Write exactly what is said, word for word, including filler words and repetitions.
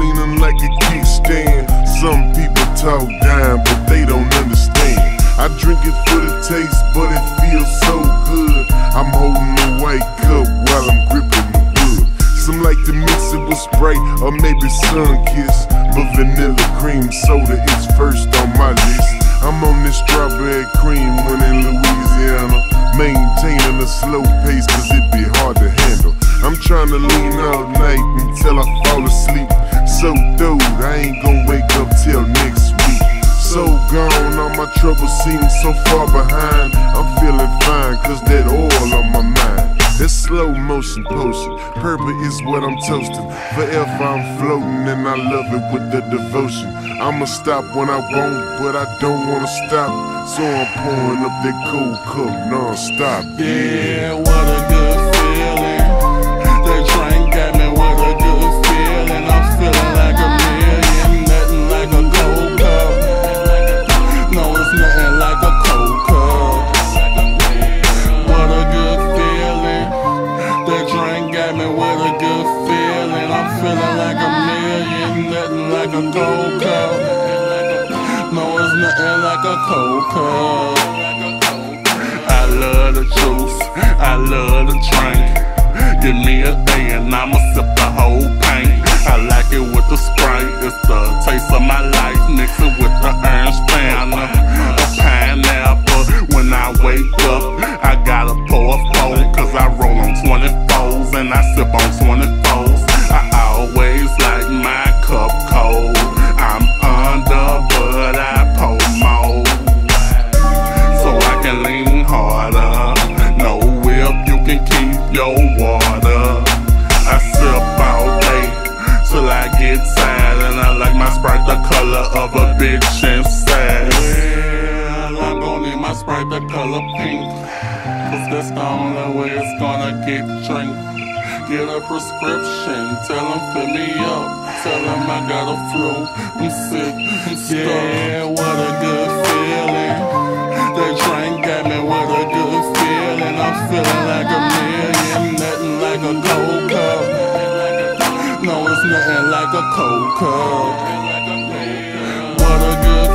leaning like a kickstand. Some people talk down, but they don't understand. I drink it for the taste, but it feels so good. I'm holding a white cup while I'm gripping the wood. Some like to mix it with Sprite or maybe Sun-Kiss, but vanilla cream soda is first on my list. I'm on this strawberry cream when in Louisiana, maintaining a slow pace cause it be hard to handle. I'm trying to lean all night until I fall asleep. So dude, I ain't gonna wake up till next week. So gone, all my troubles seem so far behind. I'm feeling fine cause that oil on my mind. That slow motion potion, purple is what I'm toasting. Forever I'm floating and I love it with the devotion. I'ma stop when I want, but I don't wanna stop. So I'm pouring up that cold cup non-stop. Yeah, what a good feeling. That drink got me with a good feeling. I'm feeling like a million, nothing like a cold cup. No, it's nothing like a cold cup. What a good feeling. That drink got me with a good feeling. I'm feeling like a million, nothing like a cold cup. No, it's nothing like a cold cup. I love the juice, I love the drink. Give me a day and I'ma sip the whole paint. I like it with the Sprite, it's the taste of my life. Mix it with the orange Fanta, a pineapple. When I wake up, I gotta pour a four, cause I roll on twenty-fours and I sip on twenty-fours. I always like my cup cold. I'm under, but I pour more, so I can lean harder. No whip, you can keep your water. I sip all day till I get tired, and I like my Sprite the color of a bitch inside. Well, I'm gonna need my Sprite the color pink, cause that's the only way it's gonna get drink. Get a prescription, tell them fill me up, tell them I got a flu, I'm sick, I'm stuck. Yeah, what a good feeling. That drink got me with a good feeling. I'm feeling like a million, nothing like a cold cup. No, it's nothing like a cold cup. What a good